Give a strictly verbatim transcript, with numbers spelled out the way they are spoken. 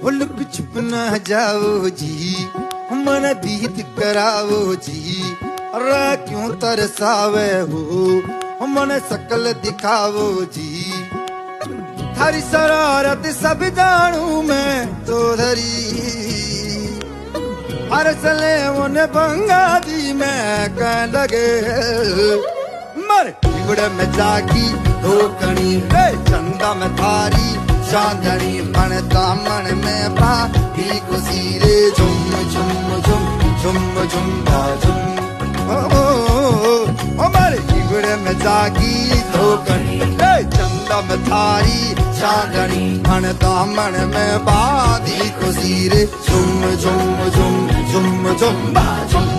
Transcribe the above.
Look छुप न जाओ जी, मन बीत कराओ जी, अरे क्यों तरसावे हो मन शकल दिखाओ जी। थारी शरारत सब जानू मैं तो धरी, हर सले उन्हें बंगा दी मैं कह लगे। मर गुड़ में जागी धोकनी चंदा में थारी चांदनी, मन दामन में बाकी खुशी रे झुम झुम झुम झुम झुम झुम। ओ ओ मर गुड़ में जागी धोकनी चंदा में थारी चांदनी, मन दामन में बाकी खुशी रे झुम झुम झुम झुम झुम झुम।